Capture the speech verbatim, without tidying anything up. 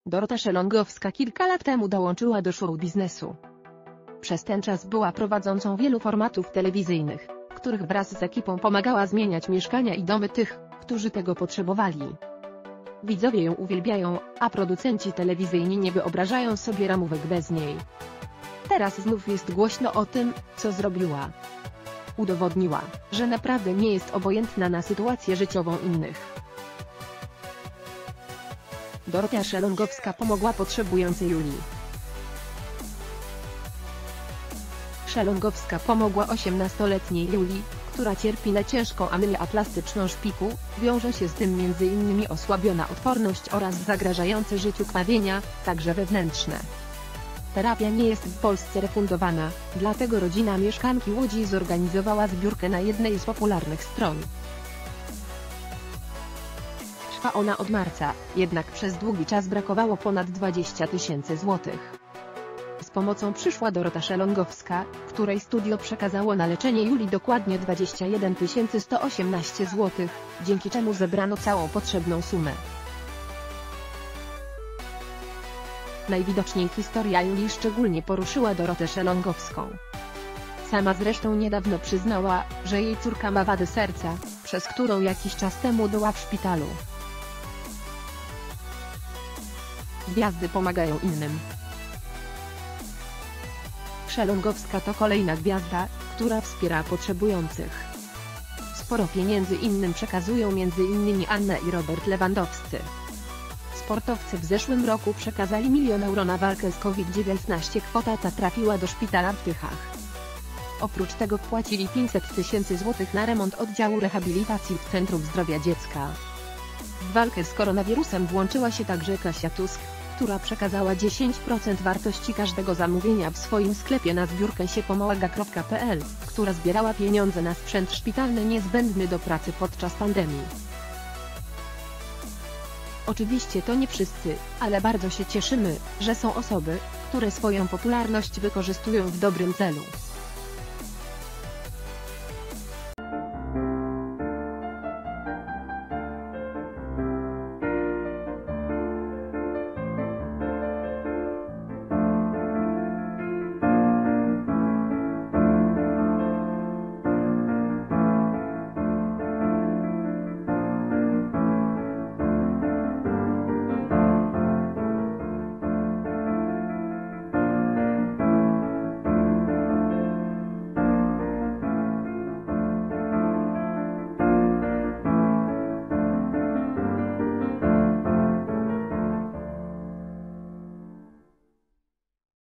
Dorota Szelongowska kilka lat temu dołączyła do show biznesu. Przez ten czas była prowadzącą wielu formatów telewizyjnych, w których wraz z ekipą pomagała zmieniać mieszkania i domy tych, którzy tego potrzebowali. Widzowie ją uwielbiają, a producenci telewizyjni nie wyobrażają sobie ramówek bez niej. Teraz znów jest głośno o tym, co zrobiła. Udowodniła, że naprawdę nie jest obojętna na sytuację życiową innych. Dorota Szelongowska pomogła potrzebującej Julii. Szelongowska pomogła osiemnastoletniej Julii, która cierpi na ciężką anemię aplastyczną szpiku, wiąże się z tym między innymi osłabiona odporność oraz zagrażające życiu krwawienia, także wewnętrzne. Terapia nie jest w Polsce refundowana, dlatego rodzina mieszkanki Łodzi zorganizowała zbiórkę na jednej z popularnych stron. Trwa ona od marca, jednak przez długi czas brakowało ponad dwadzieścia tysięcy złotych. Z pomocą przyszła Dorota Szelongowska, której studio przekazało na leczenie Julii dokładnie dwadzieścia jeden tysięcy sto osiemnaście złotych, dzięki czemu zebrano całą potrzebną sumę. Najwidoczniej historia Julii szczególnie poruszyła Dorotę Szelongowską. Sama zresztą niedawno przyznała, że jej córka ma wadę serca, przez którą jakiś czas temu była w szpitalu. Gwiazdy pomagają innym. Szelongowska to kolejna gwiazda, która wspiera potrzebujących. Sporo pieniędzy innym przekazują między innymi Anna i Robert Lewandowscy. Sportowcy w zeszłym roku przekazali milion euro na walkę z COVID dziewiętnaście. Kwota ta trafiła do szpitala w Tychach. Oprócz tego wpłacili pięćset tysięcy złotych na remont oddziału rehabilitacji w Centrum Zdrowia Dziecka. W walkę z koronawirusem włączyła się także Kasia Tusk, która przekazała dziesięć procent wartości każdego zamówienia w swoim sklepie na zbiórkę siepomaga kropka pe el, która zbierała pieniądze na sprzęt szpitalny niezbędny do pracy podczas pandemii. Oczywiście to nie wszyscy, ale bardzo się cieszymy, że są osoby, które swoją popularność wykorzystują w dobrym celu.